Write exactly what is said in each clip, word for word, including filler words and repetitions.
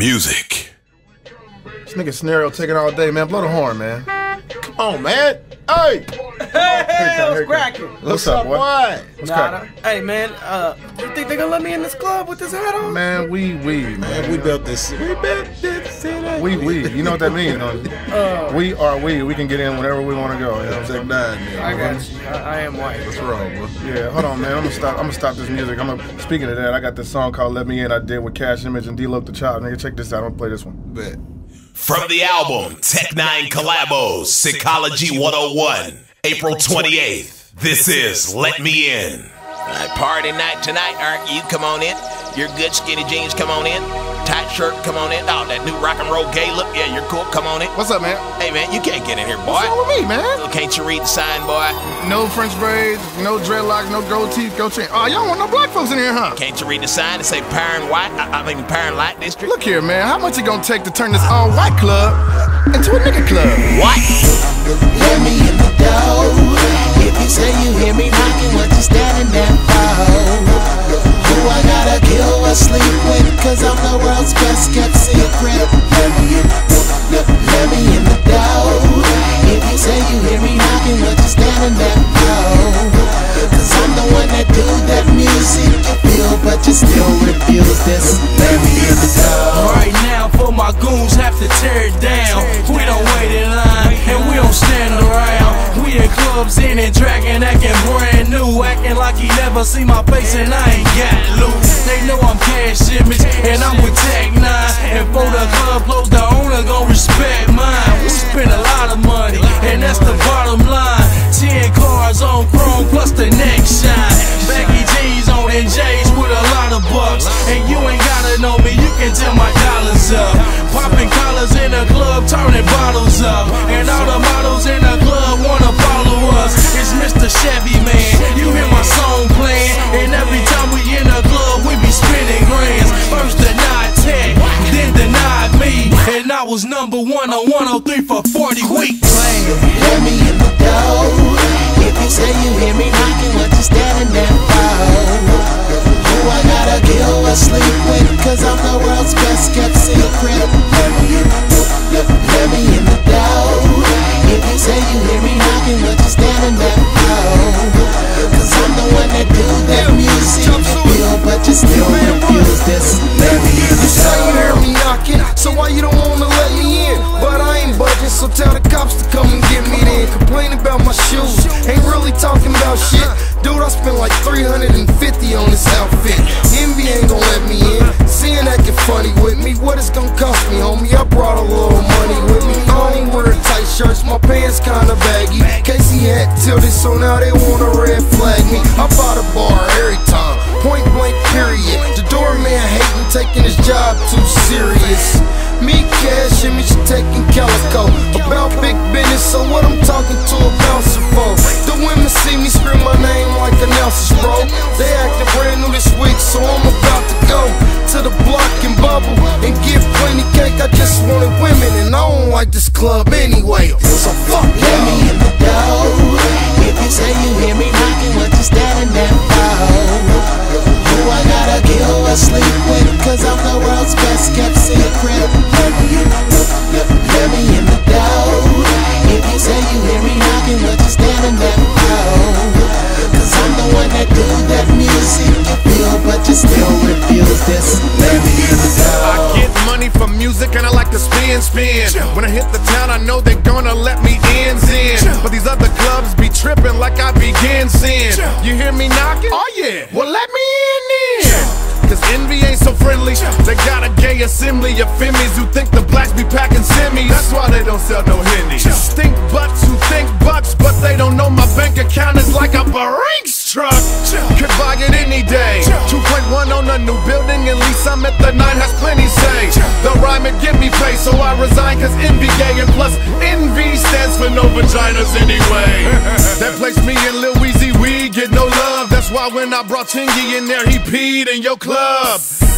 music. This nigga Scenario taking all day, man. Blow the horn, man. Come on, man. Hey! Hey, what's cracking? What's, What's up, up, boy? boy? What's Nah, cracking? nah. Hey, man, uh, you think they gonna let me in this club with this hat on? Man, we, we, man. Man, we built this. We built this city. We, we. You know what that means, don't you? Uh, We are we. We can get in whenever we want to go. You know what I'm saying? Check nine, man. I got you. I, I am white. What's wrong, bro? Yeah, hold on, man. I'm gonna stop. I'm gonna stop this music. I'm gonna. Speaking of that, I got this song called "Let Me In." I did with Cash Image and D-Loc the Child. Nigga, check this out. I'm gonna play this one. Bet. From the album Tech Nine Collabos, Psychology one oh one, April twenty-eighth. This is Let Me In. Alright, party night tonight, aren't you? Come on in. Your good skinny jeans, come on in. Tight shirt, come on in. Oh, that new rock and roll gay look, yeah, you're cool. Come on in. What's up, man? Hey, man, you can't get in here, boy. What's wrong with me, man? Can't you read the sign, boy? No French braids, no dreadlocks, no gold teeth, gold chain. Oh, y'all want no black folks in here, huh? Can't you read the sign and say Power and White? I, I mean, Power and Light District? Look here, man. How much it gonna take to turn this all-white club into a nigga club? What? Let me in the door. If you say you hear me knocking, what you standing there for? Who I gotta kill or sleep with, cause I'm the world's best kept secret. Let me in, let, let me in the door. If you say you hear me knocking, what you standing there for? Cause I'm the one that do that music you feel, but you still refuse this. Let me in the door. Right now, for my goons have to tear it down. We don't wait in line, and we don't stand around. We in clubs in and dragging, acting brand new, acting like he never seen my face and I ain't got loot. They know I'm Cash Image, and I'm with Tech Nine. And for the club close, the owner gon' respect mine. We spend a lot of money, and that's the bottom line. Ten cars on chrome plus the neck shine. Baggy jeans on and J's with a lot of bucks. And you ain't gotta know me, you can tell my dollars up. Popping collars in the club, turning bottles up. And all the models in the club wanna follow us. It's Mister Chevy, man, you hear my song playing. And every time we in the club, we be spending grands. First denied Tech, then denied me. And I was number one on one oh three for forty weeks. Let me in the door. If you say you hear me knocking, what you standing there for? Who I gotta kill or sleep with, cause I'm the world's best kept secret. Let me in, let, let me in the door. If you say you hear me knocking, what you standing there for? Cause I'm the one that do that music you feel, but you still refuse this. Let me in the You say you hear door. me knocking, so why you don't wanna let me in? But I ain't budging, so tell the cops to come and get me then. Complain about my shoes, ain't really talking about shit. Dude, I spent like three hundred fifty on this outfit. Envy ain't gon' let me in. Seeing acting funny with me, what it's gon' cost me, homie? I brought a little money with me. I ain't wearing tight shirts, my pants kinda baggy. Casey had tilted, so now they wanna red flag me. I bought a bar every time, point blank period. The doorman hating, taking his job too serious. Me, Cash Image, taking calico. About big business, so what I'm talking to a bouncer for? The women see me scream my name like announcers, bro. They acting brand new this week, so I'm about to go to the block and bubble and get plenty cake. I just wanted women, and I don't like this club anyway. So fuck Let me in the door. If you say you hear me knocking, what you standing there for? Who I gotta kill or sleep with, cause I'm the world's best kept secret. Let me in, let, let me in the door. If you say you hear me knocking, what you standing there for? Cause I'm the one that do that music you feel, but you still refuse this. Let me in the door. I get money from music and I like to spin, spin. When I hit the town, I know they're gonna let me in, in. But these other clubs be tripping like I begin sin. You hear me knocking? Oh yeah, well let me in then. Cause envy ain't so friendly. They got a gay assembly of femmies who think the blacks be packing semis. That's why they don't sell no Henny. Stink butts who think bucks, but they don't know my bank account is like a Brinks truck. Could buy it any day. two point one on a new building, at least I'm at the nine, has plenty say. The rhyme and give me pay, so I resign cause envy gay. And plus envy stands for no vaginas anyway. That placed me in Lil Weezy, we get no love. That's why when I brought Chingy in there, he peed in your club.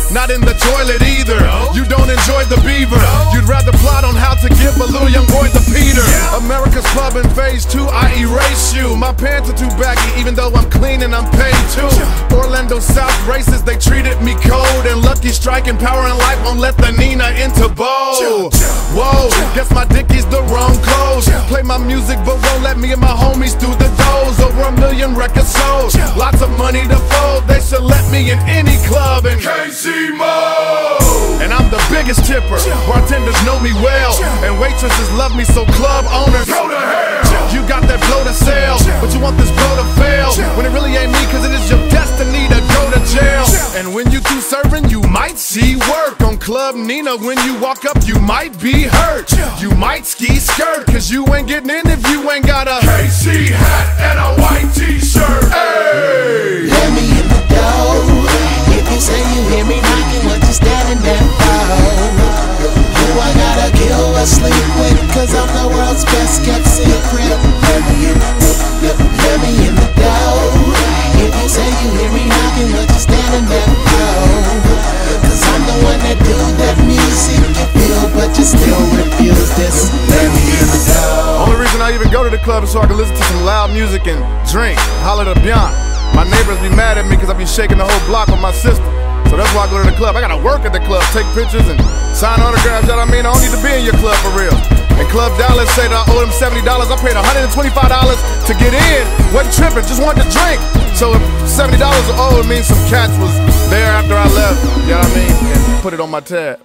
not in the toilet either. You don't enjoy the beaver. You'd rather plot on how to give a little young boy the Peter. America's Club in phase two, I erase you. My pants are too baggy, even though I'm clean and I'm paid too. Orlando South races, they treated me cold. And Lucky Strike and Power and Life won't let the Nina into bowl. Whoa, guess my Dickies the wrong clothes. Play my music but won't let me and my homies through the doors. Over a million records sold, lots of money to fold. They should let me in any club in K C mode. And I'm the biggest tipper, bartenders know me well. And waitresses love me, so club owners go to hell. You got that blow to sell, but you want this blow to fail. When it really ain't me, cause it is your destiny to go to jail. And when you through serving, you might see work on Club Nina. When you walk up, you might be hurt. You might ski skirt, cause you ain't getting in if you ain't got a K C hat and a white t-shirt. Hey! Let me in the door. If you say you hear me knocking, what you standing there for? Who I gotta kill or sleep with, cause I'm the world's best kept secret. Let me in, let, let me in the door. If you say you hear me knocking, what you standing there for? Cause I'm the one that do that music you feel, but you still refuse this. Let me in the door. Only reason I even go to the club is so I can listen to some loud music and drink, holler to Beyond. My neighbors be mad at me cause I be shaking the whole block with my sister. So that's why I go to the club. I gotta work at the club, take pictures and sign autographs. You know what I mean? I don't need to be in your club for real. And Club Dallas said I owe them seventy dollars. I paid one hundred twenty-five dollars to get in. Wasn't tripping, just wanted to drink. So if seventy dollars are owed, it means some cats was there after I left. You know what I mean? And put it on my tab.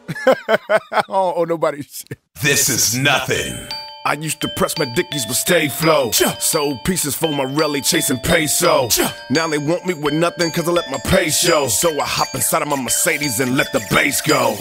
I don't owe nobody shit. This is nothing. I used to press my Dickies with Stay Flow. Sold pieces for my rally chasing peso. Now they want me with nothing cause I let my pay show. So I hop inside of my Mercedes and let the bass go.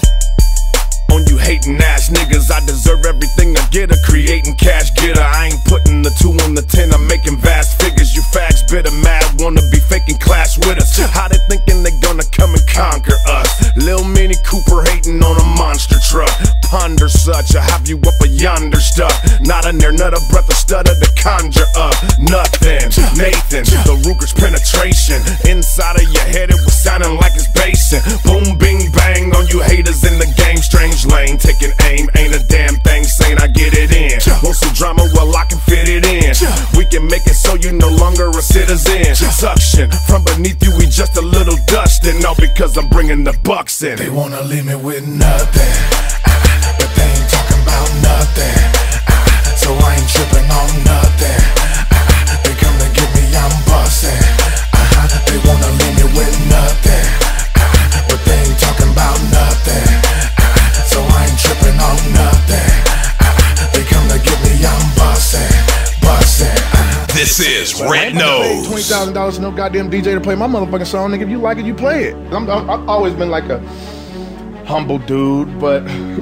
On you hating ass niggas, I deserve everything I get. A creating cash getter. I ain't putting the two on the ten, I'm making vast figures. You fags bitter, mad, wanna be faking clash with us. How they thinking they gonna come and conquer us? Lil Mini Cooper hating on a monster truck. Ponder such, I have you up a yonder stuff. Not in there, not a breath of stutter to conjure up. Nothing, Nathan, the Ruger's penetration. Inside of your head it was sounding like it's basing. Boom, bing, bang on you haters in the game. Strange lane, taking aim, ain't a damn thing saying I get it in. Want some drama, well I can fit it in. We can make it so you no longer a citizen. Suction, from beneath you we just a little dustin'. All because I'm bringing the bucks in. They wanna leave me with nothing, uh, but they ain't talking about nothing, uh, so I ain't tripping on nothing. uh, They come to get me, I'm bustin'. uh, They wanna leave me with nothing, uh, but they ain't talking about nothing, uh, so I ain't tripping on nothing. uh, They come to get me, I'm bustin', bustin'. uh, This is Red Nose. twenty thousand dollars to no goddamn D J to play my motherfucking song, nigga. If you like it, you play it. I'm, I'm, I've always been like a humble dude, but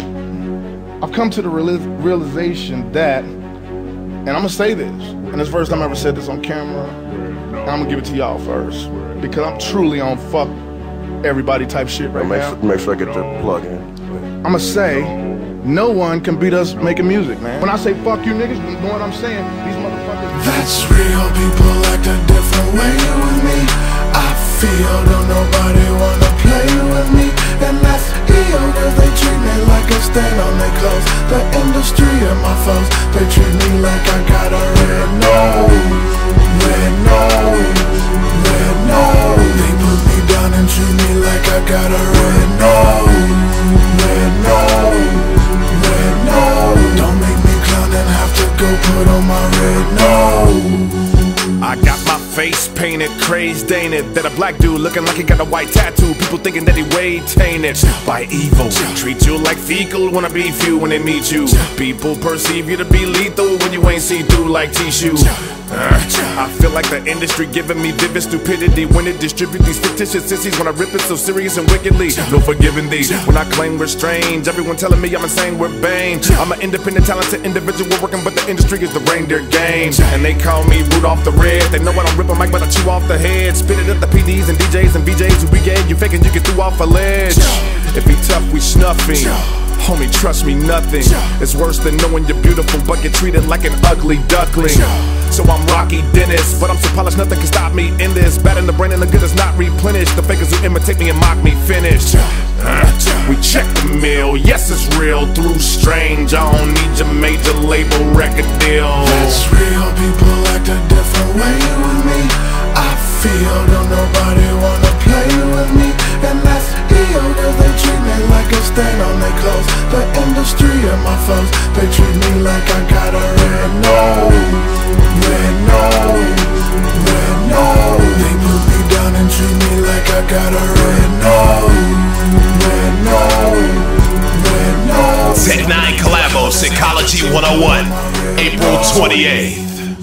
I've come to the reali realization that, and I'm gonna say this, and it's the first time I ever said this on camera, and I'm gonna give it to y'all first, because I'm truly on fuck everybody type shit right make now. Sure, make sure I get the plug in. I'm gonna say, no one can beat us making music, man. When I say fuck you niggas, you know what I'm saying? These motherfuckers. That's real, people act a different way with me. I feel don't nobody wanna play with me. And that's ill, cause they treat me like a stain on their clothes. The industry and my foes, they treat me like I got a red nose. Red nose, red nose. They put me down and treat me like I got a red nose. Red nose, red nose. Don't make me clown and have to go put on my red nose. I got my face painted, crazed ain't it? That a black dude looking like he got a white tattoo. People thinking that he way tainted by evil. Treat you like fecal, wanna be few when they meet you. People perceive you to be lethal when you ain't see through like tissue. Uh, I feel like the industry giving me vivid stupidity when it distribute these fictitious sissies. When I rip it so serious and wickedly, no forgiving these. When I claim we're strange, everyone telling me I'm insane, we're Bane. I'm an independent, talented individual working, but the industry is the reindeer game. And they call me Rudolph the Red. They know I don't rip a mic, but I chew off the head. Spit it at the P Ds and D Js and V Js who brigade. You faking you get through off a ledge. If he tough, we snuffing. Homie, trust me, nothing is worse than knowing you're beautiful but get treated like an ugly duckling. So I'm Rocky Dennis, but I'm so polished nothing can stop me in this. Bad in the brain and the good is not replenished. The fakers who imitate me and mock me finish. Yes, it's real through strange. I don't need your major label record deal. That's real, people act a different way with me. I feel don't nobody wanna play with me. And that's ill, cause they treat me like a stain on their clothes. The industry and my foes, they treat me like I got a red nose. Red nose, red nose. They put me down and treat me like I got a red nose. Red nose, red nose. Tech Nine Collabo, Psychology one oh one, April twenty-eighth.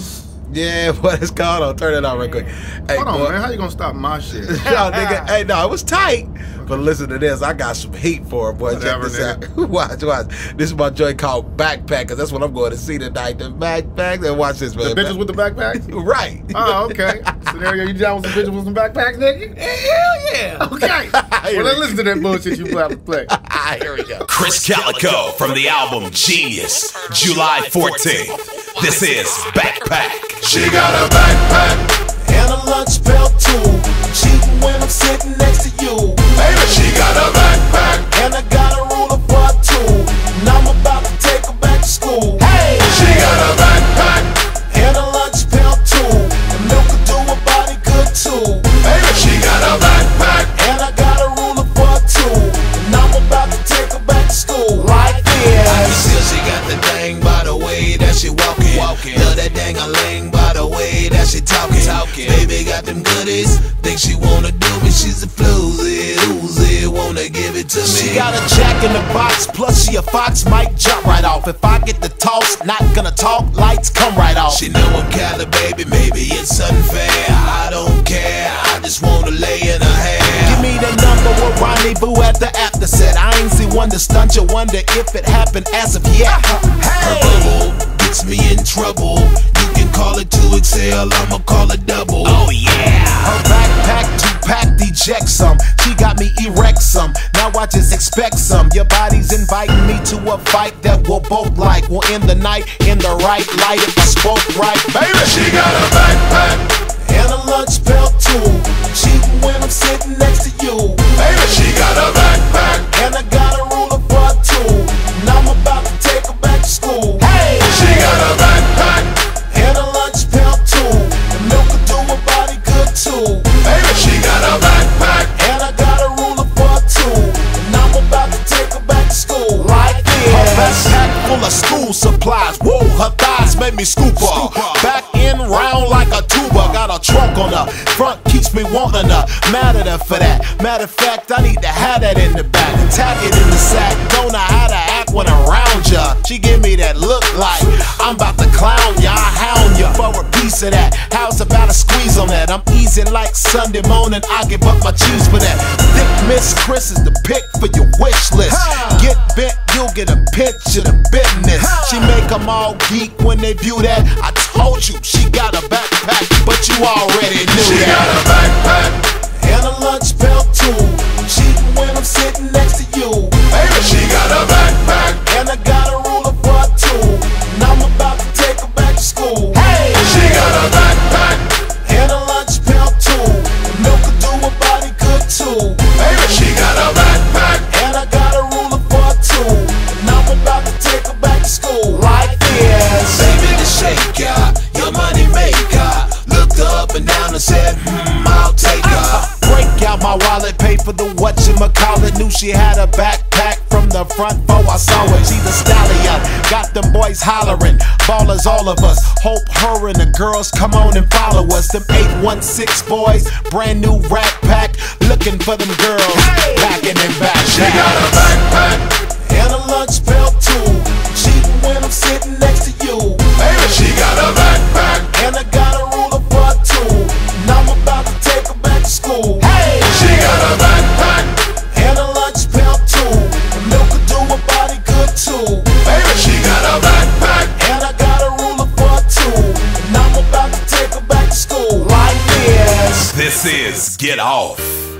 Yeah, what it's called? I'll turn it on real quick. Hey, Hold on, boy. man. How you gonna stop my shit? No, nigga. Hey, no, it was tight. But listen to this. I got some heat for it, boy. Check Whatever, this out. Watch, watch. This is my joint called Backpackers. That's what I'm going to see tonight. The backpacks. And watch this, man. The bitches with the backpacks? Right. Oh, okay. Scenario, you down with some bitches with some backpacks, nigga? Hell yeah. Okay. Well, let's listen to that bullshit you about to play. Here we go. Chris Calico from the album Genius, July fourteenth. This is Backpack. She got a backpack and a lunch belt too. Cheating when I'm sitting next to you. Baby, she got a backpack and I got a ruler for two. And I'm about to take her back to school. Hey, she got a backpack and a lunch belt too. And milk will do her body good too. Baby, she got a backpack and I got a ruler for two. And I'm about to take her back to school. Like this. I can tell she got the thing by the way that she walking. walking. Love that dang a ling by the way that she talking. talking. Baby got them goodies. Think she wanna do me. She's a floozy, oozy. Wanna give it to me. She got a jack in the box. Plus she a fox. Might jump right off. If I get the toss, not gonna talk. Lights come right off. She know I'm Cali, baby. Maybe it's unfair. I don't care. I just wanna lay in her hair. Give me the number. We'll rendezvous at the after set. I ain't see one to stunt you. Wonder if it happened as of yet. Her bubble gets me in trouble. You can call it two X L, I'ma call it double. Oh yeah. Her backpack, two-pack, eject some. She got me erect some. Now I just expect some. Your body's inviting me to a fight that we'll both like. We'll end the night in the right light if I spoke right. Baby, she got a backpack and a lunch belt too. Cheating when I'm sitting next to you. Baby, she got a backpack and I got a ruler for two. And I'm about to take her back to school. Hey, she got a backpack and a lunch belt too. And milk will do her body good too. Baby, she got a backpack and I got a ruler for two. And I'm about to take her back to school. Like this. Her backpack full of school supplies. Whoa, her thighs made me scoop her. Back in round like a tuba. Got a trunk on her. Front keeps me wanting her. Mad at her for that. Matter of fact, I need to have that in the back. Tack it in the sack. Don't know how to act when around ya. She give me that look like I'm about to clown ya. I hound ya for a piece of that. How's about a squeeze on that? I'm easy like Sunday morning. I give up my cheese for that. Thick Miss Chris is the pick for your wish list. Get bent, you'll get a pinch of the business. She make them all geek when they view that. I told you she got a backpack, but you already knew she that. She got a backpack and a lunch belt too. Cheating when I'm sitting next to you. Baby, she got a backpack and I got a ruler for two. And I'm about to take her back to school. Hey, she got a backpack and a lunch belt too. And milk will do her body good too. Baby, she got a backpack and I got a ruler for two. And I'm about to take her back to school. Like this. Baby, the shaker, your money maker. Looked up and down and said, hmm, I'll take her. Break out my wallet, pay for the whatchamacallit. Knew she had a backpack from the front before I saw her. She's a stallion, got them boys hollering. Ballers, all of us. Hope her and the girls come on and follow us. Them eight one six boys, brand new Rat Pack. Looking for them girls, hey, packing and back. She got a backpack and a lunch belt too. Cheating when I'm sitting next to you. Baby, she got a backpack and I got a ruler for two. And I'm about to take her back to school. Hey, she got a backpack and a lunch belt too. And milk will do her body good too. Baby, she got a backpack and I got a ruler for two. And I'm about to take her back to school. Like this. This is Get Off.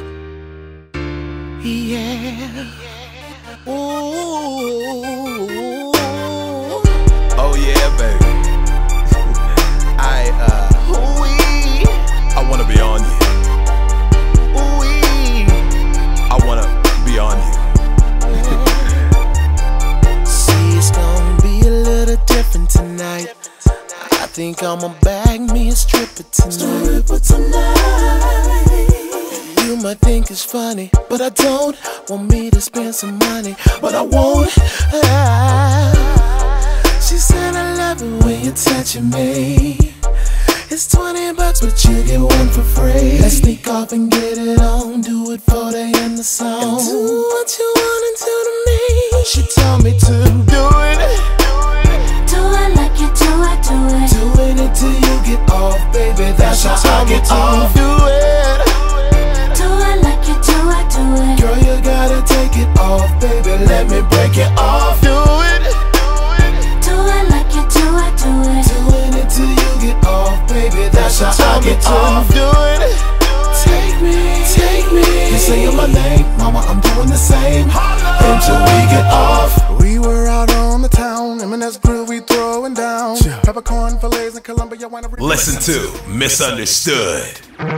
Yeah. Ooh. Oh yeah, baby. I uh Ooh-wee. I wanna be on you. Ooh-wee. I wanna be on you. think I'ma bag me a stripper tonight. Stripper tonight. You might think it's funny, but I don't. Want me to spend some money, but I won't. Ah. She said I love it when you're touching me. It's twenty bucks, but you get one for free. Let's sneak off and get it on. Do it for they in the song. And do what you want and do to me. She told me to do it. Do it like you do it, do it. Doing it till you get off, baby. That's how I get off. Do it. Do it like you do it, do it. Girl, you gotta take it off, baby. Let me break it off. Do it. Do it like you do it, do it. Doing it till you get off, baby. That's how I get off. Do it. Take me, take me. You saying my name, mama, I'm doing the same. Until we get off. We were out on the town, M and S grill we throwing down. Peppercorn fillets in Columbia. Listen to Misunderstood.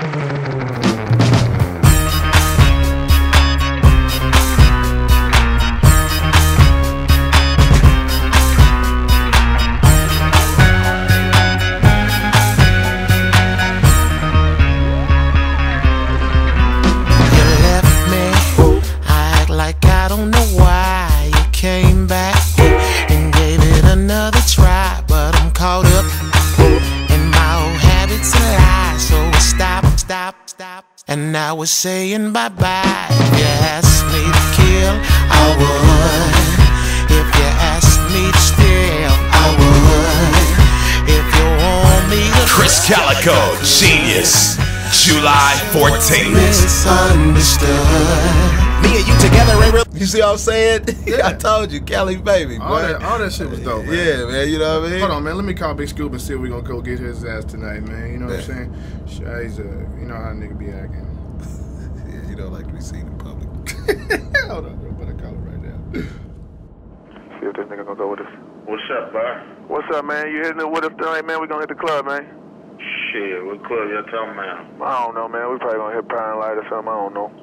And I was saying bye-bye. If you asked me to kill, I would. If you asked me to steal, I would. If you want me to... Chris Calico, Genius, July fourteenth. Misunderstood. Me and you together, Ray. You see what I'm saying? Yeah. I told you, Cali baby. All that, all that shit was dope, man. Yeah, man, you know what I mean? Hold on, man. Let me call Big Scoop and see if we gonna go get his ass tonight, man. You know what yeah. I'm saying? Shay's, uh, you know how a nigga be acting. Yeah, you don't like to be seen in public. Hold on, bro. Better call him right now. See if this nigga gonna go with us. What's up, bro? What's up, man? You hitting it with us tonight, man? We gonna hit the club, man. Shit, what club y'all talking about? I don't know, man. We probably gonna hit Pine Light or something. I don't know.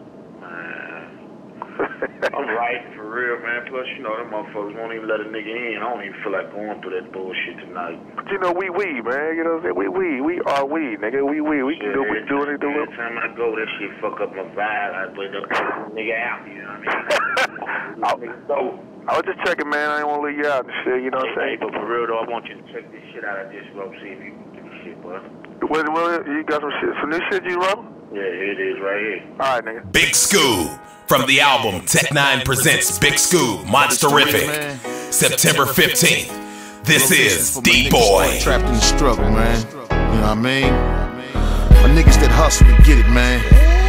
I'm right, for real, man. Plus, you know, them motherfuckers won't even let a nigga in. I don't even feel like going through that bullshit tonight. But you know, we we, man. You know what I'm saying? We we. We are we, nigga. We we. We can yeah, do what we do anything. Every time I go, that shit fuck up my vibe. I put the nigga out, you know what I mean? So, I was just checking, man. I didn't want to leave you out and shit, you know what I'm saying? Hey, but for real, though, I want you to check this shit out. I just wrote, see if you can give me shit, bro. What, what, you got some shit, some new shit you wrote? Yeah, it is right here. All right, nigga. Big Scoob. From the album Tech Nine presents Big Scoob, Monsterific, September fifteenth. This is D-Boy. Trapped in the struggle, man. You know what I mean? My niggas that hustle to get it, man.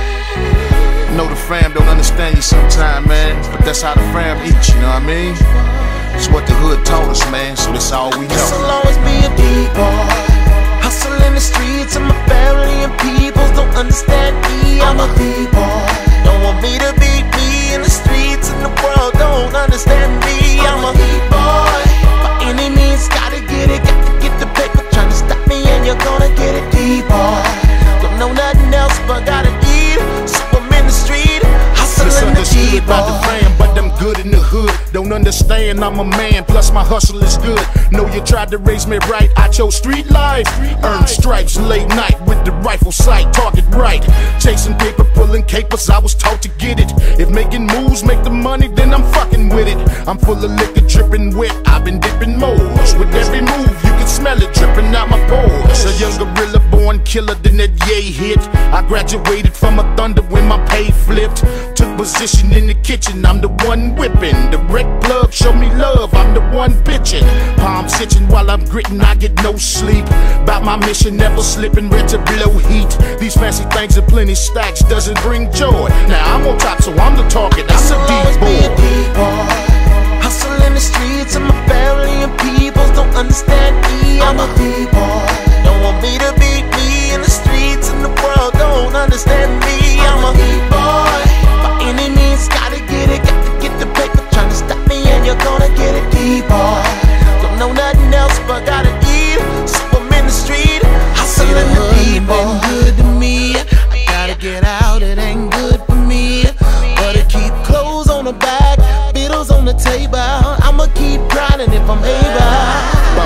I know the fam don't understand you sometime, man, but that's how the fam eats, you know what I mean? It's what the hood taught us, man, so that's all we know. Hustle always be a D-Boy. Hustle in the streets and my family and peoples don't understand me. I'm a D-Boy. Don't want me to be me in the streets and the world don't understand me. I'm a D-Boy. By any means, gotta get it, got to get the paper. Trying to stop me and you're gonna get it, D-Boy. Don't know nothing else but gotta eat, so I'm in the street, hustling the D-Boy. By the fam, but I'm good in the hood. Don't understand I'm a man, plus my hustle is good. Know you tried to raise me right, I chose street life. Earned stripes late night with the rifle sight, target right. Chasing paper, pulling capers, I was taught to get it. If making moves make the money, then I'm fucking with it. I'm full of liquor dripping wet, I've been dipping moles. With every move, you can smell it dripping out my pores. A young gorilla born killer, then that yay hit. I graduated from a thunder when my pay flipped. Took position in the kitchen, I'm the one whipping. The wreck plug show me love, I'm the one bitching. Palms itching while I'm gritting, I get no sleep. About my mission, never slipping, ready to blow heat. These fancy things and plenty stacks doesn't bring joy. Now I'm on top, so I'm the target, I'm the D-Boy. Hustle in the streets and my family and peoples don't understand me. I'm a D-Boy. Don't want me to be me in the streets and the world don't understand me. I'm a D-Boy. By any means, gotta get it, got to get the paper. Trying to stop me and you're gonna get it, D-Boy. Don't know nothing else but gotta eat, so I'm in the street, hustling the D-Boy. Been good to me, I gotta get out, it ain't good for me. But to keep clothes on the back, bills on the table, I'ma keep grinding if I'm able. Boss status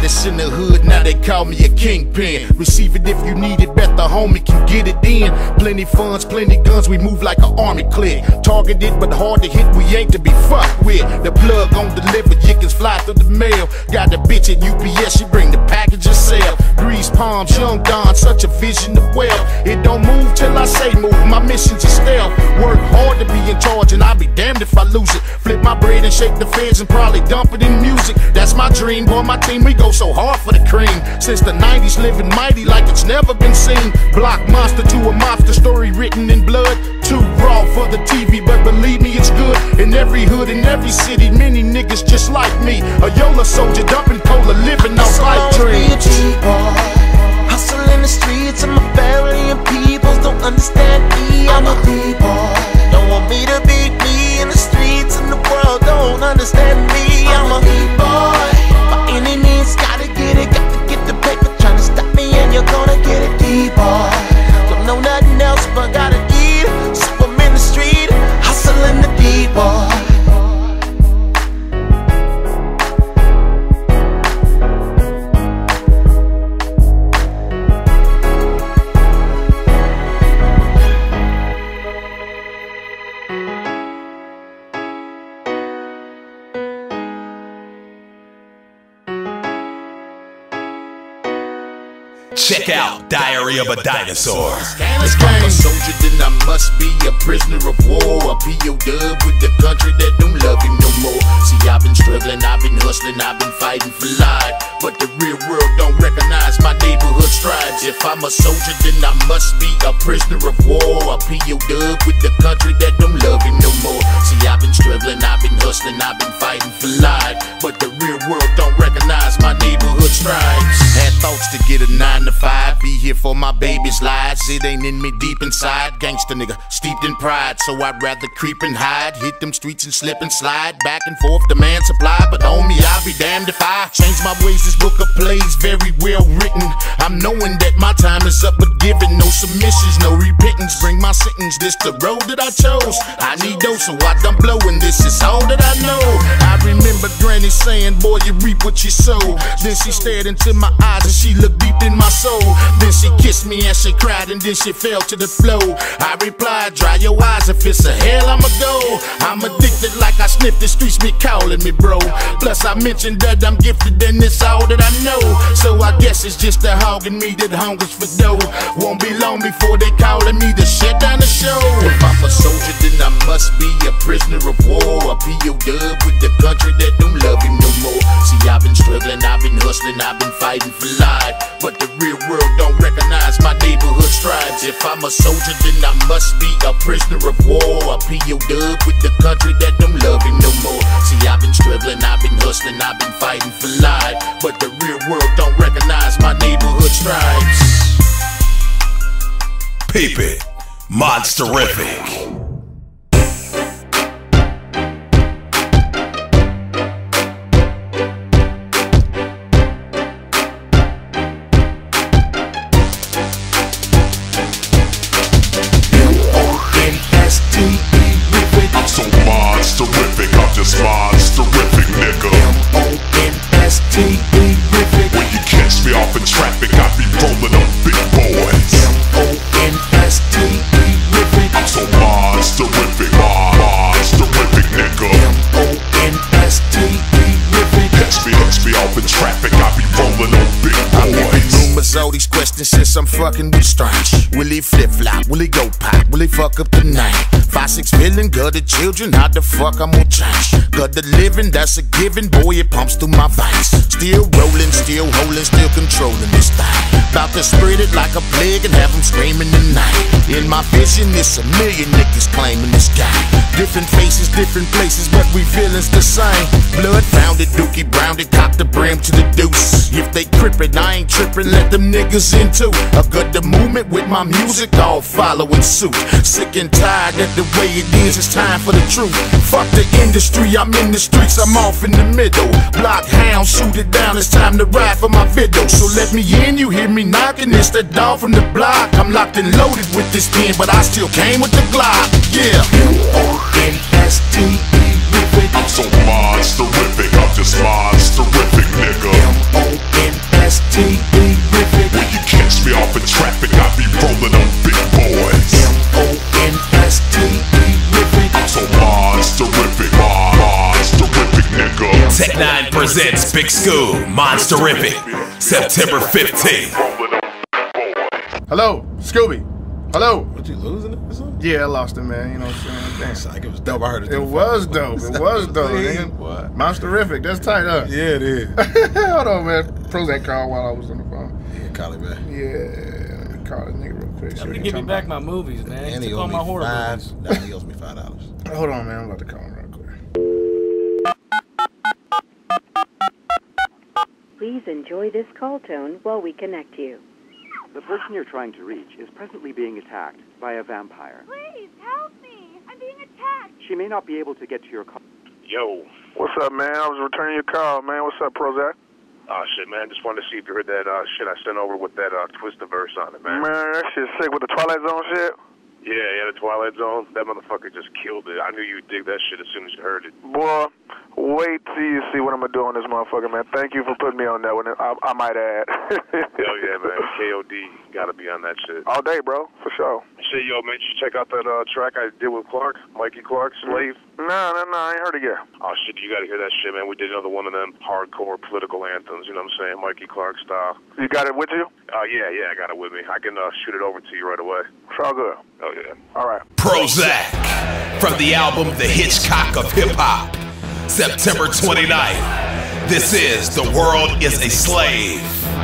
status in the hood, now they call me a kingpin. Receive it if you need it, bet the homie can get it in. Plenty funds, plenty guns, we move like an army clique. Targeted but hard to hit, we ain't to be fucked with. The plug on deliver, chickens fly through the mail. Got the bitch at U P S, she bring the package herself. Grease palms, young Don, such a vision of wealth. It don't move till I say move, my mission's a stealth. Work hard to be in charge and I'll be damned if I lose it. Flip my bread and shake the feds and probably dump it in music. That's my dream, boy, my team, we go so hard for the cream. Since the nineties, living mighty like it's never been seen. Block monster to a mobster, story written in blood. Too raw for the T V, but believe me, it's good. In every hood, in every city, many niggas just like me. A Yola soldier, dumping cola, living off life dreams. Hustle in the streets and my family and peoples don't understand me. I'm a B-boy. Don't want me to beat me in the streets and the world don't understand me. I'm a B-boy. By any means, gotta get it, got to get the paper. Trying to stop me and you're gonna get it, D-boy. Don't know nothing else but gotta eat. So I'm in the street, hustling the D-boy. Check out Diary of a Dinosaur. If I'm a soldier, then I must be a prisoner of war. A P O dub with the country that don't love him no more. See, I've been struggling, I've been hustling, I've been fighting for life. But the real world don't recognize my neighborhood strides. If I'm a soldier, then I must be a prisoner of war. A P O dub with the country that don't love him no more. See, I've been struggling, I've been hustling, I've been fighting for life. But the real world don't recognize my neighborhood strides. Had thoughts to get a nine to five, be here for my baby's lives. It ain't in me deep inside, gangsta nigga, steeped in pride. So I'd rather creep and hide, hit them streets and slip and slide. Back and forth, demand supply, but homie, I'll be damned if I change my ways. This book of plays, very well written. I'm knowing that my time is up, but giving no submissions, no repentance. Bring my sentence, this the road that I chose. I need those, so I done blowing, this is all that I know. I remember Granny saying, boy, you reap what you sow. Then she stared into my eyes and she looked deep in my soul. Then she kissed me and she cried and then she fell to the floor. I replied, dry your eyes, if it's a hell, I'ma go. I'm addicted like I sniff the streets, me calling me bro. Plus I mentioned that I'm gifted and it's all that I know. So I guess it's just the hog in me that hungers for dough. Won't be long before they calling me to shut down the show. If I'm a soldier, then I must be a prisoner of war. A P O dub with the country that don't love him no more. See, I've been struggling, I've been hustling, I've been fighting for life. But the real world don't recognize my neighborhood strides. If I'm a soldier, then I must be a prisoner of war. A P O dub with the country that don't love him no more. See, I've been struggling, I've been hustling, I've been fighting for life. But the real world don't recognize my neighborhood strides. Peep it, Monsterific. I'm so monsterific, I'm just monsterific, nigga. M O N S T E rific. When you catch me off in traffic, I be rolling up big boys. M O N S T E rific. I'm so monsterific, monsterific, nigga. M O N S T E rific. Catch me, catch me off in traffic, I be rolling up big boys. Rumors, all these questions since I'm fucking with strange. Will he flip flop? Will he go pop? Will he fuck up the night? Five, six million gutter children, how the fuck I'm gonna change? Gutter living, that's a given, boy, it pumps through my veins. Still rolling, still holding, still controlling this thing. About to spread it like a plague and have them screaming tonight. In my vision, it's a million niggas claiming this guy. Different faces, different places, but we feelings the same. Blood found it, Dookie Brown it, cocked the brim to the deuce. If they crippin', I ain't trippin', let them niggas in too. I got the movement with my music, all following suit. Sick and tired that the way it is, it's time for the truth. Fuck the industry, I'm in the streets, I'm off in the middle. Block hound, shoot it down, it's time to ride for my video. So let me in, you hear me knocking, it's that dog from the block. I'm locked and loaded with this pen, but I still came with the Glock. Yeah. M O N S T E rific. I'm so monsterific, I'm just monsterific, nigga. M O N Monster-ific, monster-ific, nigga. Tech Nine presents Big School, Monster-ific, September fifteenth. Hello, Scooby. Hello. What, you losing it or something? Yeah, I lost it, man. You know what I'm saying? It's like it was dope. I heard it. It was dope. It was dope, nigga. What? Monster-ific. That's tight, huh? Yeah, it is. Hold on, man. Prozac called while I was on the phone. Yeah, call it back. Yeah, call this nigga real quick. I'm gonna give me back my movies, man. And He he took owes all me my horror five. movies. Nah, he owes me five dollars. Hold on, man. I'm about to call him real quick. Please enjoy this call tone while we connect you. The person you're trying to reach is presently being attacked by a vampire. Please, help me! I'm being attacked! She may not be able to get to your call. Yo. What's up, man? I was returning your call, man. What's up, Prozac? Oh, shit, man. Just wanted to see if you heard that uh, shit I sent over with that uh, Twister verse on it, man. Man, that shit's sick with the Twilight Zone shit. Yeah, yeah, the Twilight Zone. That motherfucker just killed it. I knew you'd dig that shit as soon as you heard it. Boy, wait till you see what I'm going to do on this motherfucker, man. Thank you for putting me on that one, I, I might add. Hell yeah, man. K O D got to be on that shit. All day, bro, for sure. Shit, yo, man, you check out that uh, track I did with Clark, Mikey Clark, Slave? No, no, no, I ain't heard it yet. Oh, shit, you got to hear that shit, man. We did another one of them hardcore political anthems, you know what I'm saying? Mikey Clark style. You got it with you? Uh, yeah, yeah, I got it with me. I can uh, shoot it over to you right away. It's all good. Oh, yeah. All right. Prozac, from the album The Hitchcock of Hip Hop, September twenty-ninth. This is The World is a Slave.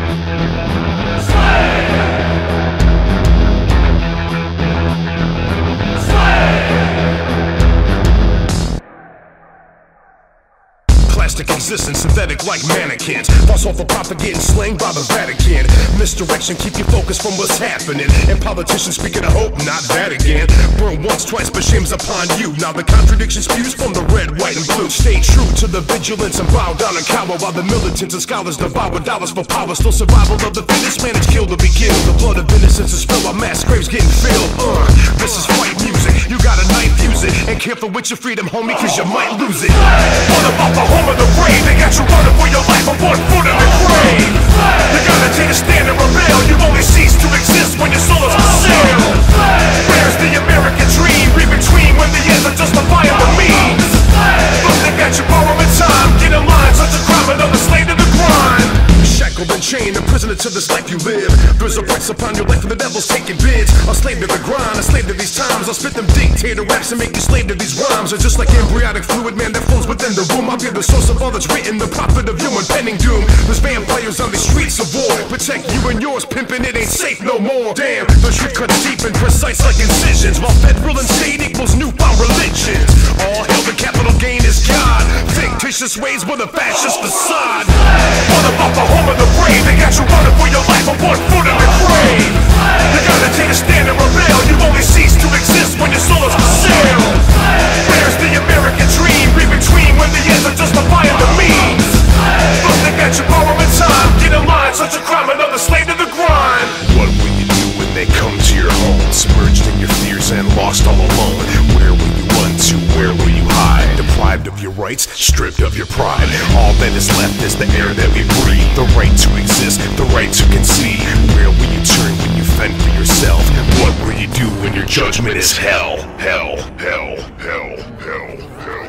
Plastic existence, synthetic like mannequins. False off for propagating slang by the Vatican. Misdirection, keep you focused from what's happening. And politicians speaking of hope, not that again. Burn once, twice, but shame's upon you. Now the contradiction spews from the red, white, and blue. Stay true to the vigilance and bow down and cower while the militants and scholars devour dollars for power. Still survival of the fittest, man, it's killed to be killed. The blood of innocence is spilled while mass graves getting filled. Uh, this is white music, you got a knife, use it. And careful with your freedom, homie, cause you might lose it. What about the home of the brave? They got you running for your life on one foot in the grave. You gotta take a stand and rebel. You only cease to exist when your soul is for sale. Where's the American dream? Read between when the ends are justifying the means. Look, they got you borrowing time. Get in line, such a crime, another slave to the grind. Shackled and chained, a prisoner to this life you live. There's a price upon your life and the devil's taking bids. A slave to the grind, a slave to these times. I'll spit them dictator raps and make you slave to these rhymes. Are just like embryonic fluid, man, that flows within the womb. I'll be the source of all that's written, the prophet of human pending doom. There's vampires on the streets of war. Protect you and yours, pimping it ain't safe no more. Damn, the truth cuts deep and precise like incisions. While federal and state equals newfound religions. All hail the capital gain is God. Fictitious ways with a fascist facade. What about the home of the brave? They got you running for your life on one foot in the grave. You gotta take a stand and rebel. You only cease to exist when your soul is for sale. Where's the American dream? Read between when the ends are justifying the means. Look, they got you borrowing time. Get in line, such a crime, another slave to the grind. What will you do when they come to your home? Submerged in your fears and lost all alone. Where will you run to? Where will you hide? Deprived of your rights, stripped of your pride. All that is left is the air that we breathe. The right to exist, the right to conceive. Where will you turn when you fend for yourself? What will you do when your judgment is hell? Hell, hell, hell, hell, hell.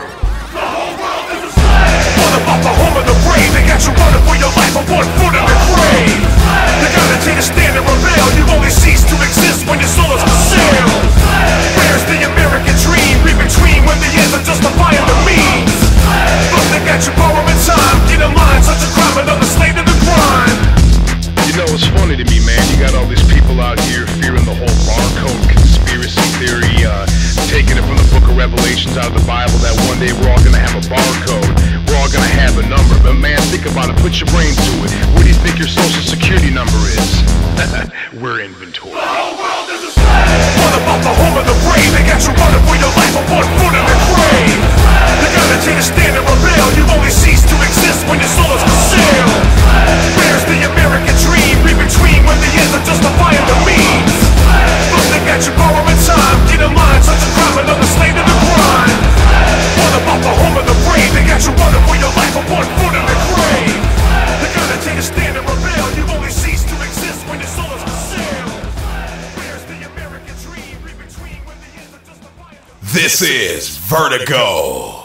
The whole world is a slave. What about the home of the brave? They got you running for your life on one foot in the grave. You gotta take a stand and rebel. You only cease to exist when your soul is for sale. Where's the American dream? Read between when the ends are justifying the means. Look, they got you borrowing time. Get in line, such a crime, another slave to the grind. You know, it's funny to me, man. You got all these people out here fearing the whole barcode conspiracy theory, uh, taking it from the book of Revelations out of the Bible that one day we're all gonna have a barcode. We're all gonna have a number. But man, think about it. Put your brain to it. What do you think your social security number is? We're inventory. The whole world is a slave. What about the home of the brave? They got you running for your life on one foot in the grave. You gotta take a stand and rebel. You only cease to exist when your soul is for sale. Where's the American dream? Read between when the ends are justifying the means. Look, they got you borrowing time. Get in line, such a crime, another slave to the grind. What about the home of the brave? They got you running for your life on one foot in the grave. You gotta take a stand and rebel. You only cease to exist when your soul is for sale. Where's the American dream? Read between when the ends are justifying the means. This is Vertigo.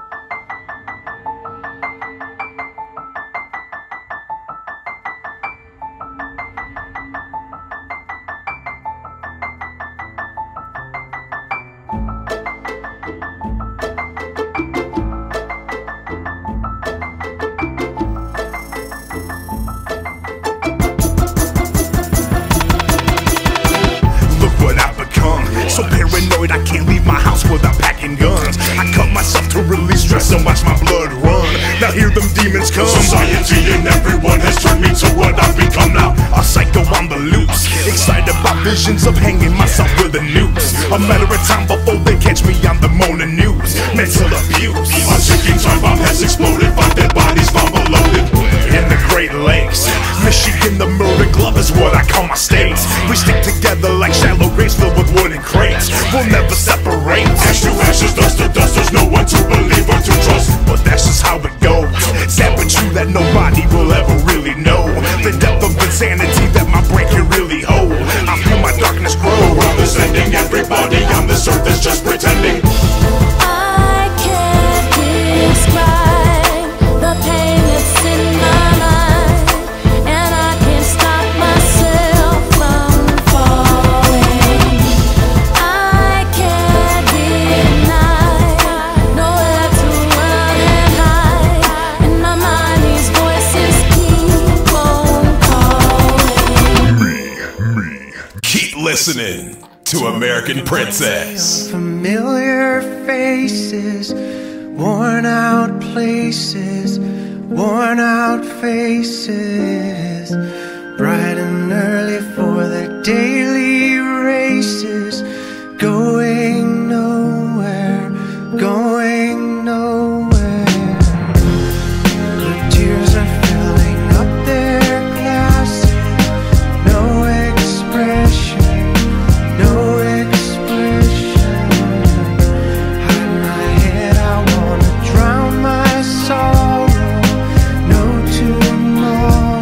So paranoid I can't leave my house without packing guns. I cut myself to release stress and watch my blood run. Now hear them demons come. Society and everyone has turned me to what I've become now. A psycho on the loose, excited about visions of hanging myself with a noose. A matter of time before they catch me on the morning news. Mental abuse, a ticking time bomb has exploded. Five dead bodies found loaded in the Great Lakes. Michigan, the murder glove is what I call my states. We stick together like shallow graves filled with wooden crates. We'll never separate. Ash to ashes, dust to dust. There's no one to believe or to trust, but that's just how it goes. Sad but true that nobody will ever really know the depth of insanity that my brain can really hold. I feel my darkness grow. I'm descending. Everybody on this earth is just pretending. I can't describe the pain that's in my mind, and I can't stop myself from falling. I can't deny nowhere to run and hide. In my mind, these voices keep on calling. Keep listening to American Princess. Familiar faces, worn out places, worn out faces, bright and early for their daily races, going nowhere, going nowhere. The tears are filling up their glasses, no expression, no expression. Hide my head, I wanna drown my sorrow. No tomorrow,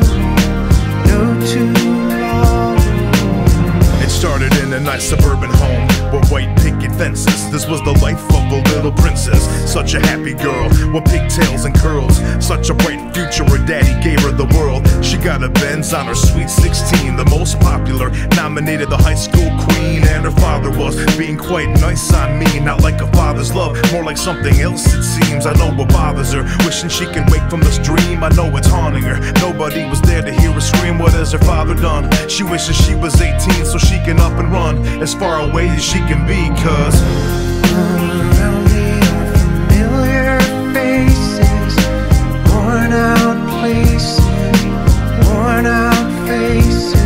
no tomorrow. It started in a nice suburban home with white picket fences. This was the life of a little princess. Such a happy girl with pigtails and curls. Such a bright future, her daddy gave her the world. She got a Benz on her sweet sixteen, the most popular, nominated the high school queen. And her father was being quite nice on me. Not like a father's love, more like something else it seems. I know what bothers her, wishing she can wake from this dream. I know it's haunting her, nobody was there to hear her scream. What has her father done? She wishes she was eighteen so she can up and run as far away as she can be. Cause around me are familiar faces, worn out places, worn out faces,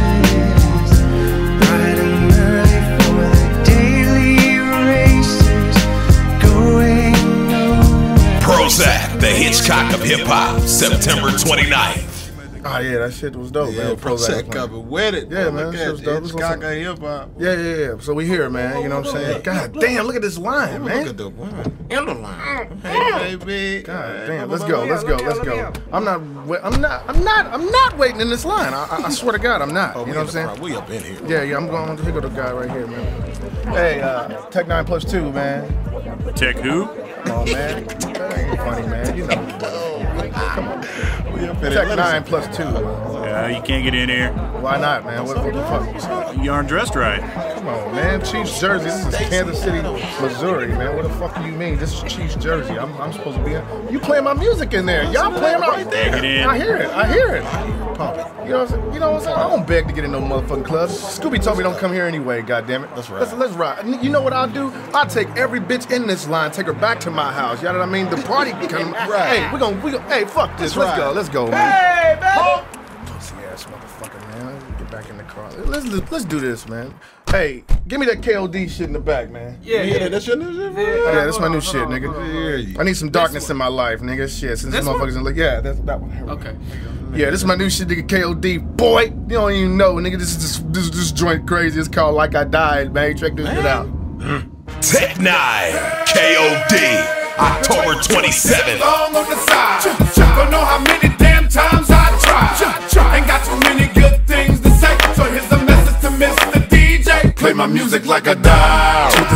bright and early for the daily races, going nowhere. Prozac, the Hitchcock of hip hop, September twenty-ninth. Oh yeah, that shit was dope, Yeah, man. Prozac coming with it. Yeah, bro. man, Look that shit was at dope. It's This was Gaga hip hop. Yeah, yeah, yeah. So we here, man. You know what I'm saying? God damn, look at this line, man. Look at the line. In the line. Hey, baby. God damn, let's go, let's go, let's go. I'm not, wa- I'm not, I'm not, I'm not waiting in this line. I, I, I swear to God, I'm not. Oh, You we know in what the I'm front. saying? We up in here. Yeah, yeah. I'm going. Here go the guy right here, man. Hey, uh, Tech Nine Plus Two, man. Tech who? Come on, man. That ain't funny, man. You know. Come on. We up in Tech here. Nine Plus Two. Uh, you can't get in here. Why not, man? What, what the fuck? You aren't dressed right. Come on, man. Chiefs Jersey. This is Kansas City, Missouri, man. What the fuck do you mean? This is Chiefs Jersey. I'm, I'm supposed to be in. You playing my music in there? Y'all playing my right there. Get in. I hear it. I hear it. Pump it. You know what I'm saying? You know what I'm saying? I don't beg to get in no motherfucking clubs. Scooby told me don't come here anyway. Goddamn it. That's right. Let's let's ride. And you know what I'll do? I'll take every bitch in this line, take her back to my house. You know what I mean? The party come. Right. Hey, we gonna we gonna. Hey, fuck this. That's Let's right. go. Let's go, man. Hey, baby. Pussy ass motherfucker, man. Let's get back in the car. Let's let's do this, man. Hey, give me that K O D shit in the back, man. Yeah, yeah, that's your new shit. Oh, yeah, that's my new shit, nigga. I need some darkness in my life, nigga. Shit, since this motherfuckers in like, yeah, that's that one. Okay. Yeah, this is my new shit, nigga. K O D, boy. You don't even know, nigga. This is this this, this joint crazy. It's called Like I Died, man. Check this shit out. Tech Nine, K O D, October twenty-seventh. Long on the side. Don't know how many damn times I tried. Ain't got too many good things to say. So here's a message to Mister D J. Play my music like I died. To the D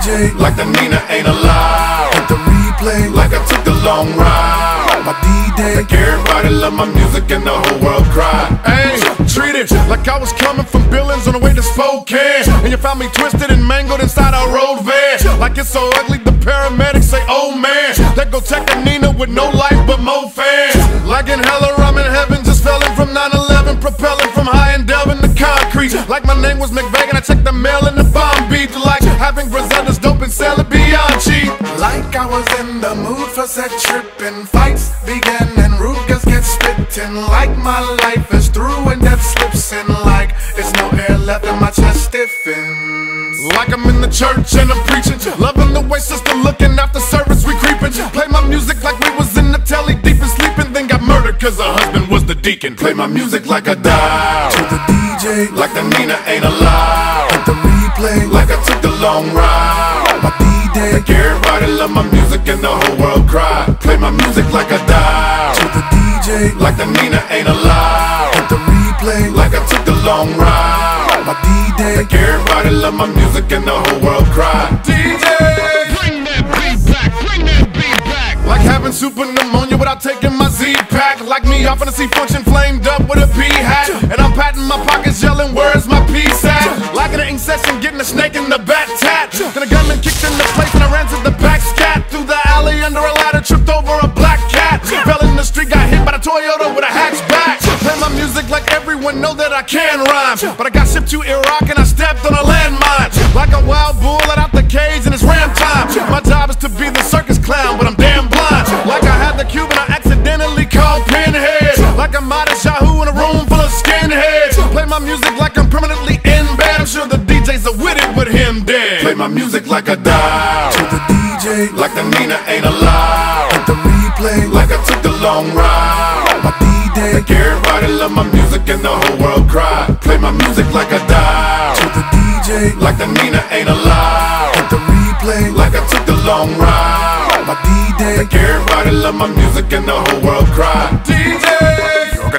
J, like the Nina ain't allowed. Hit the replay, like I took the long ride. My D-Day, like everybody love my music and the whole world cry. Hey, treat it like I was coming from Billings on the way to Spokane, and you found me twisted and mangled inside a road van. Like it's so ugly, the paramedics say, oh man, that go take a Nina with no life but more fans. Like in hell or I'm in heaven, just falling from nine eleven, propelling from high and delving the concrete. Like my name was McVegan, I checked the mail in the bomb beat. Like having Griselda's dope and selling beyond cheap. Like I was in the mood for sex tripping, fights began and Rugas get spitting. Like my life is through and death slips in. Like it's no air left and my chest stiffens. Like I'm in the church and I'm preaching, loving the way sister looking after service we creeping. Play my music like we was in the telly deep and sleeping, then got murdered cause her husband was the deacon. Play my music like I died to the D J, like the Nina ain't allowed. Hit the replay, like I took the long ride. My D-Day, like everybody love my music and the whole world cry. Play my music like I died to the D J, like the Nina ain't allowed. Hit the replay, like I took the long ride. My D-Day, like everybody love my music and the whole world cry. D J, bring that beat back, bring that beat back. Like having super pneumonia without taking my Z-Pack. Like me off in the sea function flamed up with a P-hat, and I'm patting my pockets yelling where's my peace at. Like in an ink session getting a snake in the bat tat. Then a gunman kicked in the place and I ran to the back scat. Through the alley under a ladder, tripped over a black cat. Fell in the street, got hit by the Toyota with a hatchback. Play my music like everyone know that I can rhyme, but I got shipped to Iraq and I stepped on a landmine. Like a wild bull let out the cage and it's ram time. My job is to be the circus clown, but I'm damn blind. Like I had the Cuban I accidentally called Pinhead. Like I'm out of Yahoo in a room full of skinheads. Play my music like I'm permanently in bed. I'm sure the D Js are with it with him dead. Play my music like I died to the D J, like the Nina ain't allowed. Hit the replay, like I took the long ride. My D-Day, like everybody love my music and the whole world cry. Play my music like I died to the D J, like the Nina ain't allowed. Hit the replay, like I took the long ride. My D-Day, like everybody love my music and the whole world cry. D J,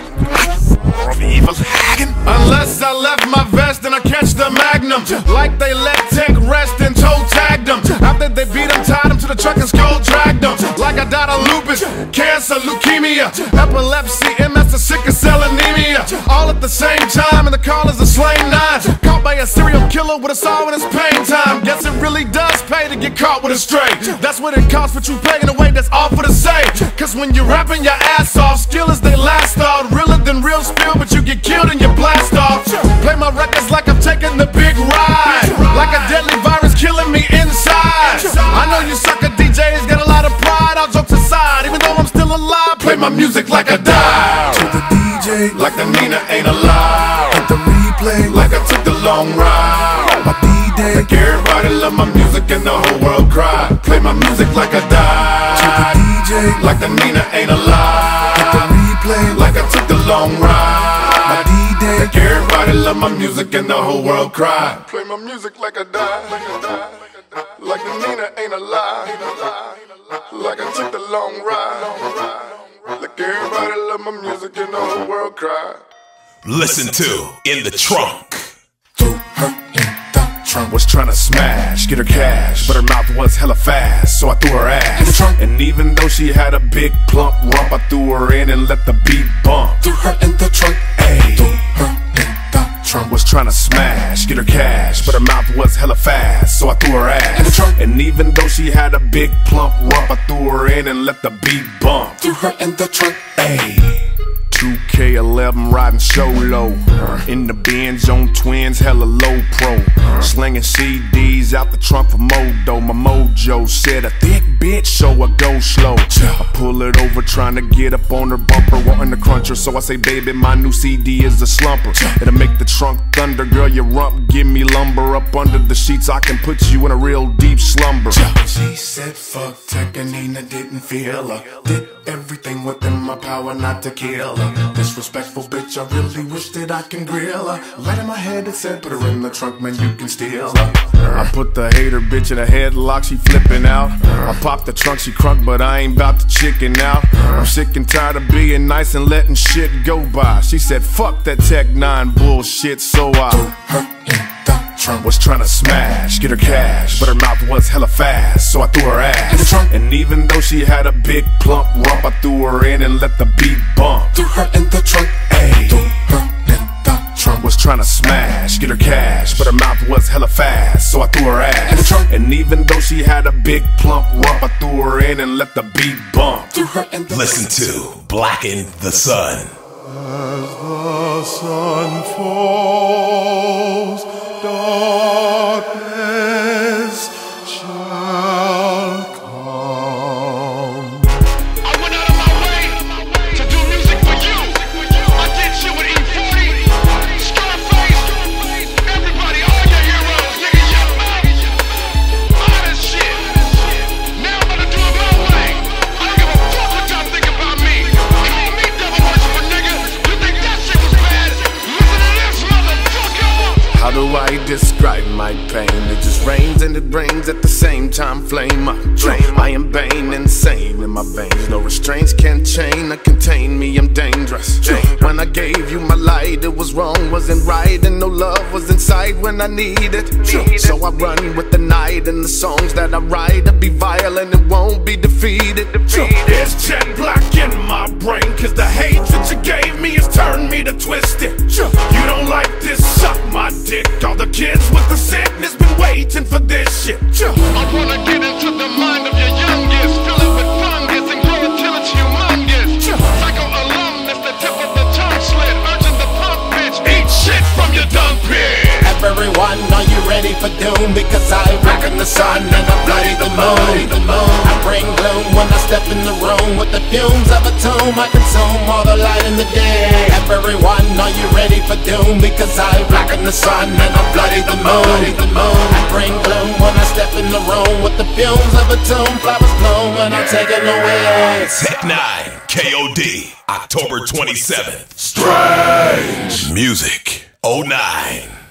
unless I left my vest and I catch the Magnum. Like they let Tech rest and toe tagged them. After they beat him, tied him to the truck and skull dragged him. Like I died of lupus, cancer, leukemia, epilepsy, M S, the sickle cell anemia. All at the same time, and the call is a slain nine. Caught by a serial killer with a saw in his pain time. Guess it really does pay to get caught with a stray. That's what it costs, but you pay in a way that's all for the same. Cause when you're rapping your ass off, skill is they last off. Realer than real spill, but you get killed and you blast off. Play my records like I'm taking the big ride, like a deadly virus killing me inside. I know you sucker D Js got a lot of pride. All jokes aside, even though I'm still alive, play my music like I died to the D J, like the Nina ain't allowed. Hit the replay, like I took the long ride. My D-Day, like everybody love my music and the whole world cry. Play my music like I died to the D J, like the Nina ain't allowed. Hit the replay, like I took the long ride. My D-Day, like everybody love my music and the whole world cry. Play my music like I died, like I died, like the Nina ain't alive, like I took the long ride. Like everybody love my music and the whole world cry. Listen to In the Trunk. Was trying to smash, get her cash, but her mouth was hella fast, so I threw her ass. And even though she had a big plump rump, I threw her in and let the beat bump. Threw her in the trunk, ayy. Threw her in the trunk. Was trying to smash, get her cash, but her mouth was hella fast, so I threw her ass. And even though she had a big plump rump, I threw her in and let the beat bump. Threw her in the trunk, ayy. two K eleven riding solo in the Benz on twins, hella low pro. Slinging C Ds out the trunk for Modo. My mojo said a thick bitch, so I go slow. I pull it over trying to get up on her bumper, wanting to crunch her. So I say, baby, my new C D is a slumper. It'll make the trunk thunder, girl, you rump. Give me lumber up under the sheets, I can put you in a real deep slumber. She said fuck Tech and Nina didn't feel her. Did everything within my power not to kill her. Disrespectful bitch, I really wish that I can grill her. Light in my head, it said put her in the trunk, man, you can steal her. I put the hater bitch in a headlock, she flipping out. I pop the trunk, she crunk, but I ain't bout to chicken out. I'm sick and tired of being nice and letting shit go by. She said fuck that Tech nine bullshit, so I trunk. Was trying to smash, get her cash, but her mouth was hella fast, so I threw her ass in the trunk. And even though she had a big plump rump, I threw her in and let the beat bump. Threw her in the trunk, ayy. Threw her in the trunk. Was trying to smash, get her cash, but her mouth was hella fast, so I threw her ass in the trunk. And even though she had a big plump rump, I threw her in and let the beat bump. Threw her in the Listen to Blacken the Sun. As the sun falls, darkness shall come. I went out of my way to do music for you. I did shit with E forty, Scarface, everybody, all your heroes, nigga, Young Mob, all this shit. Now I'm gonna do it my way. I don't give a fuck what y'all think about me. Call me devil worshiper, nigga. You think that shit was bad? Listen to this, motherfucker. How do I describe my pain? It just rains and it rains at the same time. Flame up, flame. I am bane, insane in my veins. No restraints can chain or contain me. I'm dangerous. When I gave you my light, it was wrong, wasn't right, and no love was inside when I need it. So I run with the night, and the songs that I write will be violent. It won't be defeated. There's jet black in my brain, cause the hatred you gave me has turned me to twisted. You don't like this, suck my dick. All the kids with the sickness been waiting for this shit. I wanna get into the mind of your youngest, fill it with fungus and grow it till it's humongous. Psycho alumnus, the tip of the tongue slit, urging the pump bitch, eat shit from your dung pit. Everyone, are you ready for doom? Because I reckon the sun and I bloody the moon. I bring gloom when I step in the room. With the fumes of a tomb, I consume all the light in the day. Everyone, are you ready for doom? Because I reckon the sun and I bloody the moon. I bring gloom when I step in the room. With the fumes of a tomb, flowers bloom and I'm taken away. Tech nine, K O D, October twenty-seventh. Strange Music oh nine.